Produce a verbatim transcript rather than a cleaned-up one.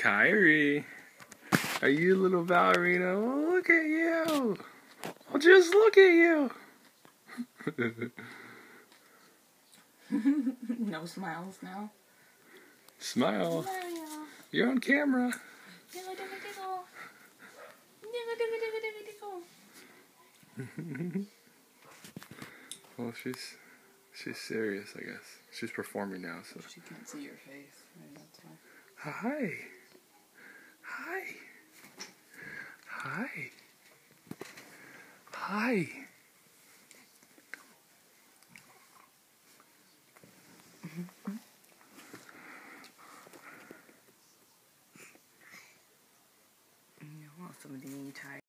Kairi, are you a little ballerina? Oh, look at you. Oh, just look at you. No smiles now. Smile. Smile. You're on camera. Diggle, diggle, diggle. Diggle, diggle, diggle, diggle, diggle. Well, she's she's serious, I guess. She's performing now, so. She can't see your face. Maybe that's why. Hi. Hi. Hi. Hi.